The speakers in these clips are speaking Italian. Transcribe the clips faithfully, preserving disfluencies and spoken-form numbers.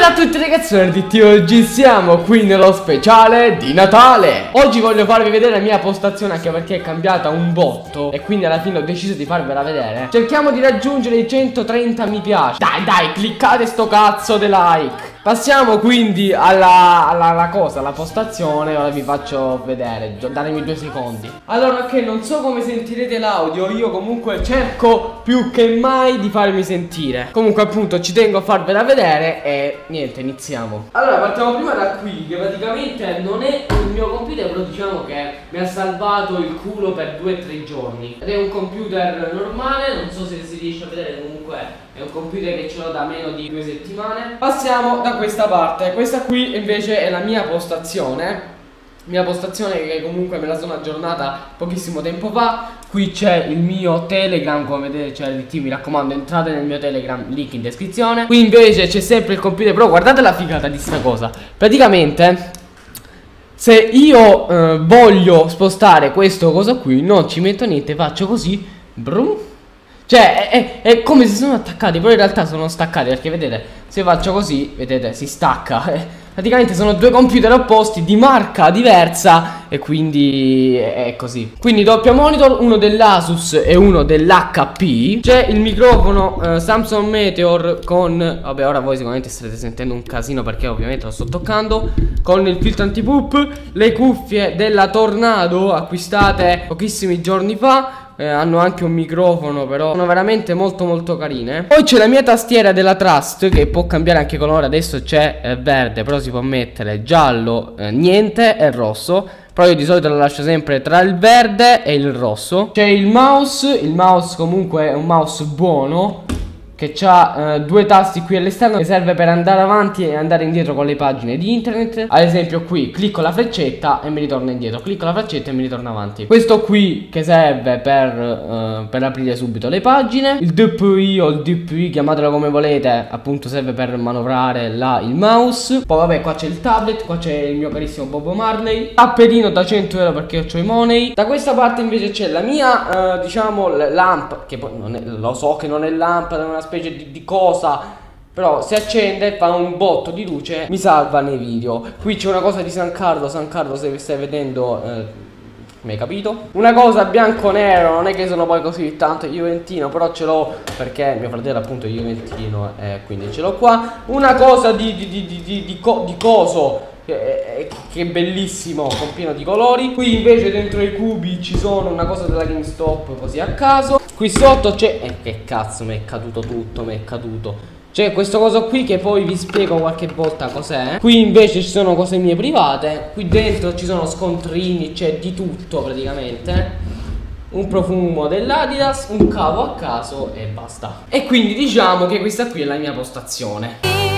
Bella a tutti ragazzi, R D T, oggi siamo qui nello speciale di Natale. Oggi voglio farvi vedere la mia postazione, anche perché è cambiata un botto e quindi alla fine ho deciso di farvela vedere. Cerchiamo di raggiungere i centotrenta mi piace. Dai dai, cliccate sto cazzo di like. Passiamo quindi alla, alla, alla cosa, alla postazione. Ora vi faccio vedere, datemi due secondi. Allora, ok, non so come sentirete l'audio. Io comunque cerco più che mai di farmi sentire. Comunque appunto ci tengo a farvela vedere e niente, iniziamo. Allora partiamo prima da qui, che praticamente non è il mio computer, però diciamo che mi ha salvato il culo per due o tre giorni. Ed è un computer normale, non so se si riesce a vedere, comunque è un computer che ce l'ho da meno di due settimane. Passiamo da questa parte. Questa qui invece è la mia postazione. Mia postazione che comunque me la sono aggiornata pochissimo tempo fa. Qui c'è il mio Telegram, come vedete c'è R D T, mi raccomando entrate nel mio Telegram, link in descrizione. Qui invece c'è sempre il computer, però guardate la figata di sta cosa. Praticamente se io eh, voglio spostare questo cosa qui, non ci metto niente, faccio così, brum. Cioè è, è, è come se sono attaccati, però in realtà sono staccati, perché vedete, se faccio così, vedete, si stacca. Praticamente sono due computer opposti di marca diversa e quindi è così. Quindi doppio monitor, uno dell'Asus e uno dell'H P. C'è il microfono eh, Samsung Meteor con, vabbè, ora voi sicuramente starete sentendo un casino perché ovviamente lo sto toccando, con il filtro anti-poop. Le cuffie della Tornado acquistate pochissimi giorni fa. Eh, hanno anche un microfono, però sono veramente molto molto carine. Poi c'è la mia tastiera della Trust, che può cambiare anche colore. Adesso c'è eh, verde, però si può mettere giallo, eh, niente, e rosso. Però io di solito lo lascio sempre tra il verde e il rosso. C'è il mouse. Il mouse comunque è un mouse buono, che ha eh, due tasti qui all'esterno, che serve per andare avanti e andare indietro con le pagine di internet. Ad esempio qui clicco la freccetta e mi ritorna indietro, clicco la freccetta e mi ritorna avanti. Questo qui che serve per, eh, per aprire subito le pagine. Il D P I o il D P I, chiamatelo come volete, appunto serve per manovrare là il mouse. Poi vabbè, qua c'è il tablet, qua c'è il mio carissimo Bob Marley. Tapperino da cento euro perché io ho i money. Da questa parte invece c'è la mia, eh, diciamo, lamp, che poi non è, lo so che non è lampada, è una specie di, di cosa, però si accende, fa un botto di luce, mi salva nei video. Qui c'è una cosa di San Carlo. San Carlo, se vi stai vedendo, eh, mi hai capito? Una cosa bianco-nero, non è che sono poi così tanto juventino, però ce l'ho perché mio fratello appunto è juventino e eh, quindi ce l'ho qua. Una cosa di, di, di, di, di, di, co di coso che è bellissimo, con pieno di colori. Qui invece dentro i cubi ci sono una cosa della GameStop, così a caso. Qui sotto c'è, eh, che cazzo, mi è caduto tutto, mi è caduto. C'è questo coso qui che poi vi spiego qualche volta cos'è. Qui invece ci sono cose mie private. Qui dentro ci sono scontrini, c'è di tutto praticamente. Un profumo dell'Adidas, un cavo a caso e basta. E quindi diciamo che questa qui è la mia postazione.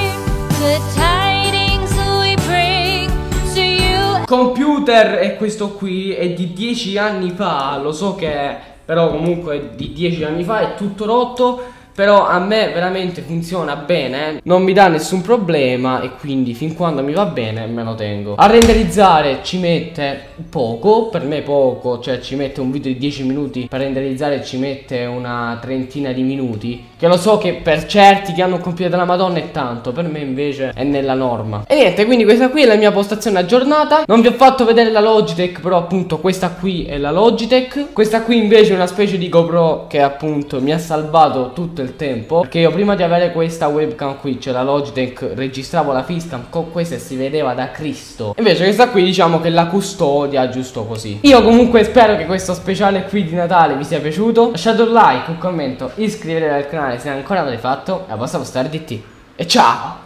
Computer è questo qui, è di dieci anni fa, lo so che però comunque di dieci anni fa, è tutto rotto. Però a me veramente funziona bene, non mi dà nessun problema e quindi fin quando mi va bene me lo tengo. A renderizzare ci mette poco, per me poco, cioè ci mette un video di dieci minuti, per renderizzare ci mette una trentina di minuti, che lo so che per certi che hanno un computer della Madonna è tanto, per me invece è nella norma. E niente, quindi questa qui è la mia postazione aggiornata. Non vi ho fatto vedere la Logitech, però appunto questa qui è la Logitech. Questa qui invece è una specie di GoPro che appunto mi ha salvato tutto il il tempo, perché io prima di avere questa webcam qui, cioè la Logitech, registravo la facecam con questa e si vedeva da Cristo. Invece questa qui diciamo che la custodia giusto così. Io comunque spero che questo speciale qui di Natale vi sia piaciuto. Lasciate un like, un commento, iscrivetevi al canale se ancora non l'avete fatto e a vostra posta R D T. E ciao!